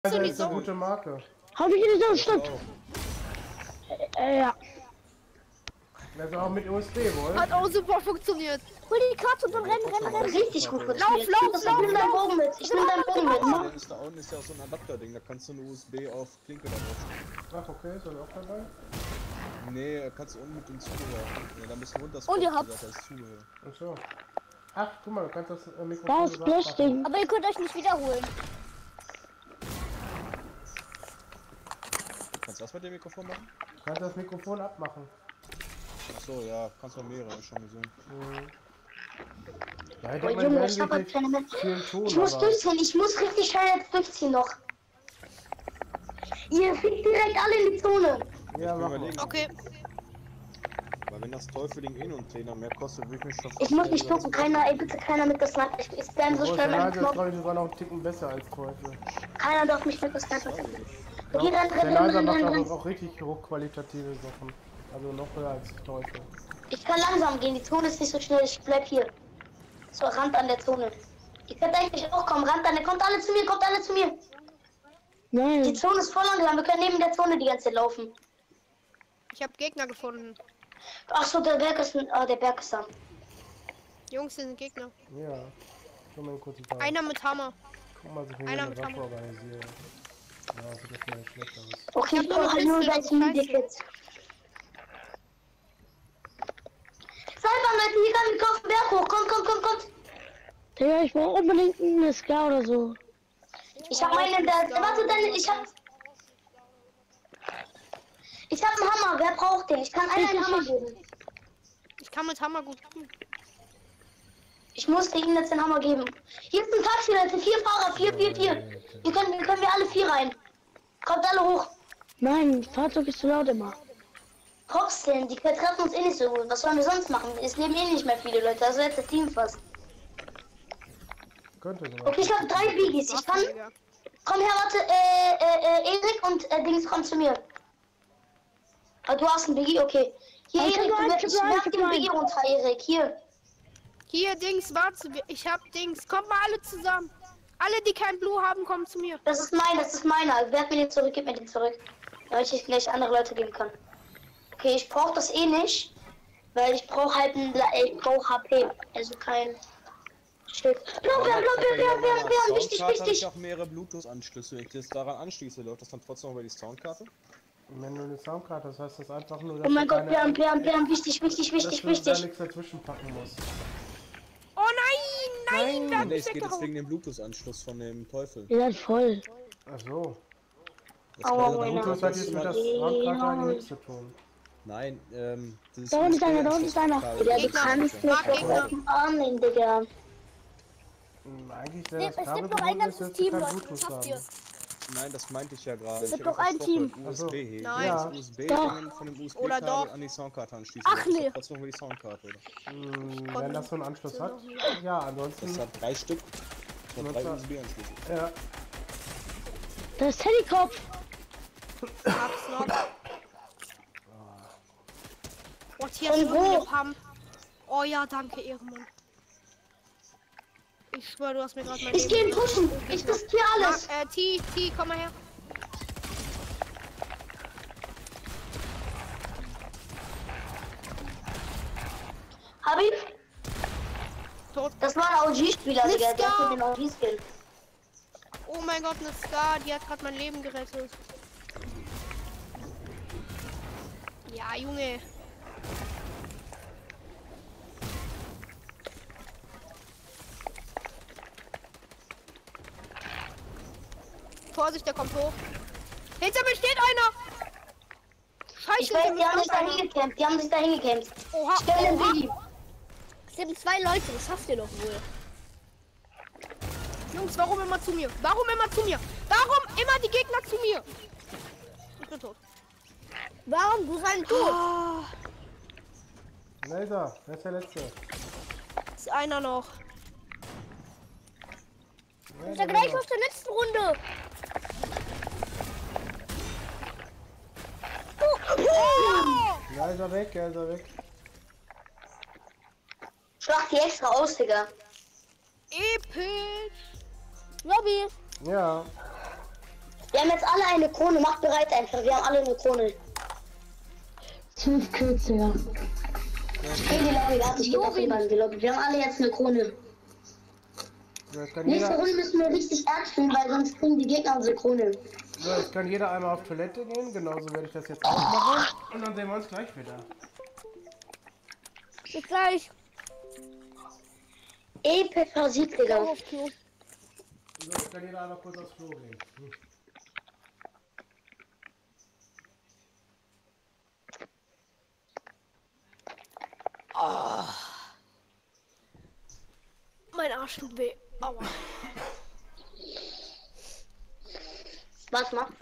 Das nicht ist so eine gute Marke. Hab ich nicht so Stück. Ja. Das auch mit USB, wohl? hat auch super funktioniert. Hol die Karte und dann rennen. Richtig gut Lauf, lauf, Ich nehm deinen Bogen mit. Ich nehm deinen Bogen mit. Da ist da unten ist ja auch so ein Adapter-Ding, da kannst du eine USB auf Klinke da drauf. Ach, okay, ist das auch dabei? Nee, kannst du unten mit dem Zubehör. Ja, da müssen runter. Und ihr habt's. Das ist Zubehör. Ach so. Ach, guck mal, du kannst das Mikrofon Das so abmachen. Blödsinn. Aber ihr könnt euch nicht wiederholen. Kannst du das mit dem Mikrofon machen? Du kannst das Mikrofon abmachen. Achso, ja, kannst du mehrere, hab ich schon gesehen. Ja, ich Oh, denke, Junge, man ich hab halt keine mehr. viel tun, Ich muss aber durchziehen. Ich muss richtig schnell jetzt durchziehen noch. Ihr fliegt direkt alle in die Zone. ja, mach mal. überlegen. Okay. Weil wenn das Teufeling eh nur einen Trainer mehr kostet, würde ich mich schon. Ich muss nicht gucken. Keiner, ey, bitte keiner mit das Sniper. Ich spam so schnell meinen Das ist, Knopf. glaube ich, sogar noch einen Ticken besser als Teufel. Keiner darf mich mit das Sniper. Ja, Okay, renn, der renn, Laser renn, macht renn, aber renn. auch richtig hochqualitative Sachen. Also noch höher als Teufel. Ich kann langsam gehen. Die Zone ist nicht so schnell. Ich bleib hier. So, Rand an der Zone. Ihr könnt eigentlich auch kommen. Rand an der. Kommt alle zu mir. Kommt alle zu mir. Die Nein. Zone ist voll langsam. Wir können neben der Zone die ganze Zeit laufen. Ich habe Gegner gefunden. Ach so, der Berg ist der Berg ist da. Jungs, das sind Gegner. Ja. Schon mal einen kurzen Tag. Einer mit Hammer. Guck mal, so viel einer eine mit Waffe Hammer. organisieren. Ja, sieht das mal schlecht aus. Okay, ich hab nur brauche halt eine nur Pistole, gleich das ist Medikits. Salvan, Leute, hier kann ich auf den Berg hoch. Kommt. Digga, ich brauch unbedingt eine Ska oder so. Ich hab meine, warte, ich hab einen Hammer. Wer braucht den? Ich kann einen Hammer geben. Ich kann mit Hammer gut. Ich musste ihm jetzt den Hammer geben. Hier ist ein Taxi, Leute. 4 Fahrer, 4. Hier können wir alle 4 rein. Kommt alle hoch. Nein, Fahrzeug ist zu laut immer. Trotzdem, die treffen uns eh nicht so gut. Was sollen wir sonst machen? Es leben eh nicht mehr viele Leute. Also jetzt das Team fast. Könnte sogar. Okay, ich habe 3 Biggies. Ich kann. Digga. Komm her, warte. Erik und Dings, komm zu mir. Ah, du hast einen Biggie, okay. Hier, Ich hab Erik, einen, ich ich hab werf einen, den Biggie runter, Erik. Hier. Hier, Dings, warte. Ich hab Dings. Kommt mal alle zusammen. Alle, die kein Blue haben, kommen zu mir. Das ist meiner. Werf mir den zurück, gib mir den zurück. Damit ich gleich andere Leute geben kann. Okay, ich brauche das eh nicht. Weil ich brauche halt ich brauche HP. Also kein Schild. Blau, wichtig. Ich auch mehrere Bluetooth-Anschlüsse. Wenn ich das daran anschließe, läuft das dann trotzdem über die Soundkarte? Wenn du eine Soundkarte hast, heißt das einfach nur, Oh mein du Gott, wir haben wichtig. dass du da nichts dazwischen packen musst. Oh nein, wir haben Nee, mich es geht jetzt weggehauen. wegen dem Bluetooth-Anschluss von dem Teufel. Ihr seid voll. Ach so. Das Aua, kann- Aua. Bluetooth hat jetzt mit der Soundkarte eigentlich nichts zu tun. Nein, das ist Da unten ist einer, USB-Anschluss. Ja, du Gegner. kannst mich Gegner. doch auf den Arm nehmen, Digga. Eigentlich Nee, das es Kabel gibt noch ein verbunden ist, ganzes dürfte Team, kein Leute. Bluetooth Das schafft ihr. haben. Nein, das meinte ich ja gerade. Es Ich gibt hab doch ein versprochen, Team. USB heben. Nein. Ja. Das USB Doch. von dem Oder USB-Kabel doch. an die Soundkarte anschließen. Ach, Das ist nee. doch trotzdem über die Soundkarte, oder? Wenn das so einen Anschluss hat. Ja, ansonsten. Das hat 3 Stück. Und 3 Nutzer- USB-Anschlüsse. Ja. Das ist Helikopter. Hab's noch. Oh, hier Von ist wo? eine Pump. Oh ja, danke, Ehrenmann. Ich schwöre, du hast mir gerade mein Ich gehe ihn pushen. Ich riskiere alles. T, komm mal her. Hab ich? Tot. Das war ein OG-Spieler, Digga. Der hat mir den OG-Skin. Oh mein Gott, eine Scar, die hat gerade mein Leben gerettet. Ja, Junge. Vorsicht, der kommt hoch. Hinter mir steht einer! Scheiße, Ich weiß, hinter die mir haben sich kommt da einer. hingekämpft. Die haben sich da hingekämpft. Oha, Stell den oha. Biggie. Es sind 2 Leute, das schafft ihr doch wohl. Jungs, warum immer zu mir? Warum immer zu mir? Warum immer die Gegner zu mir? Ich bin tot. Warum? Du sein tot. Ah, Laser, wer ist der Letzte? ist einer noch. Das ist ja gleich aus der letzten Runde. Laser weg, Laser weg. Schlag die extra aus, Digga. Episch. Lobby. Ja. Wir haben jetzt alle eine Krone. Macht bereit einfach. Wir haben alle eine Krone. 12 Kills, Digga. Hey, die Lobby, warte, ich geh doch jemanden in die Lobby. Wir haben alle jetzt eine Krone. So, jetzt kann Nächste jeder, Runde müssen wir richtig ernst spielen, weil sonst kriegen die Gegner unsere Krone. so, jetzt kann jeder einmal auf Toilette gehen. Genauso werde ich das jetzt auch machen. Und dann sehen wir uns gleich wieder. Bis gleich. Epic versiegt, Digga. Auf Klo. So, jetzt kann jeder einmal kurz aufs Klo gehen. Mein Arsch tut weh. Aua. Was macht?